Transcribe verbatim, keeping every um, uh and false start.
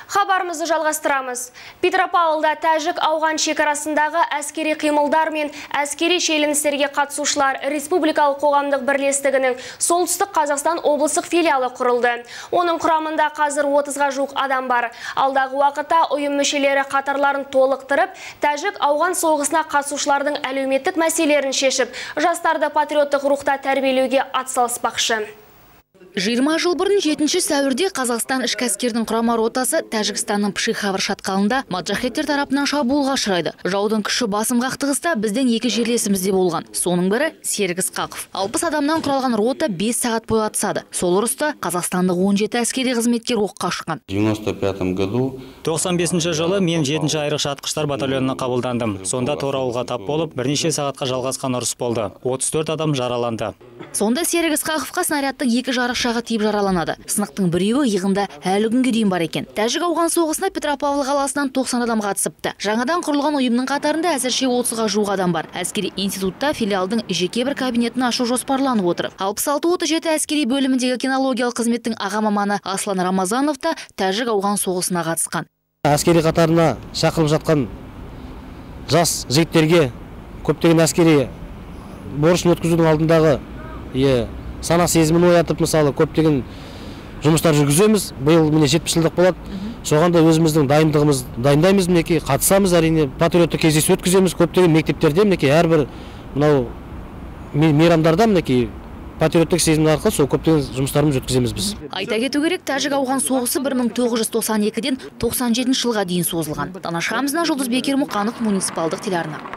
Хабарымызды жалғастырамыз. Петропавлда тәжік-ауған шекарасындағы әскери қимылдар мен әскери шиеленістерге қатысушылар Республикалық қоғамдық бірлестігінің Солтүстік Қазақстан облыстық филиалы құрылды. Оның құрамында қазір отызға жуық адам бар. Алдағы уақытта ұйым мүшелері қатарларын толықтырып, тәжік-ауған соғысына қатысушылардың әлеуметтік мәселелерін шешіп, жастарды патриоттық рухта тәрбиелеуге атсалыспақшы. жиырма жыл бұрын жетінші сәуірде Қазақстан ішкі әскерінің құрама ротасы Тәжікстанның Пшихавр шатқалында маджахеттер тарапынан шабуылға ұшырайды. Жаудың күші басым қақтығыста біздің екі жерлесімізде болған. Соның бірі Серік Ысқақов. алпыс адамнан құралған рота бес сағат бойы атысады. Сол ұрыста қазақстандық он жеті әскери қызметкер оққа шыққан. девяносто пятом году тоқсан бесінші жылы мен жетінші айрықша атқыштар батальонына қабылдандым. Сонда торауылға тап болып, бірнеше сағатқа жалғасқан ұрыс болды. отыз төрт адам жараланды. Сонда Серік Ысқақовқа снарядтың екі жарықшағы тиіп жараланады. Сынықтың біреуі иығында әлі күнге дейін бар екен. Тәжік-ауған соғысына Петропавл қаласынан тоқсан адам қатысыпты. Жаңадан құрылған ұйымның қатарында әзірше отызға жуық адам бар. Әскери институтта филиалдың жеке бір кабинетін ашу жоспарланып отыр. алпыс алты отыз жеті әскери бөліміндегі кинологиялық қызметтің аға маманы Аслан Рамазанов та Тәжік-ауған соғысына қатысқан. Әскери қатарына шақырылып жатқан жас жігіттерге көптеген әскери борышын өткізудің алдындағы е сана сезімін оятып, мысалы көптеген жұмыстар жүргіземіз. Биыл міне жетпіс жылдық болады. Соған да өзіміздің дайындығымыз дайындаймыз, мінекей қатысамыз, әрине патриоттық кездесу өткіземіз. Көптеген мектептерде мінекей әрбір мынау мейрамдарда мінекей патриоттық сезім арқылы сол көптеген жұмыстарымыз өткіземіз біз. Айта кету керек, Тәжік-ауған соғысы бір мың тоғыз жүз тоқсан екіден тоқсан жетінші жылға дейін созылған. Танаш Хамзина, Жұлдыз Бекер Мұқанов, муниципалдық телеарна.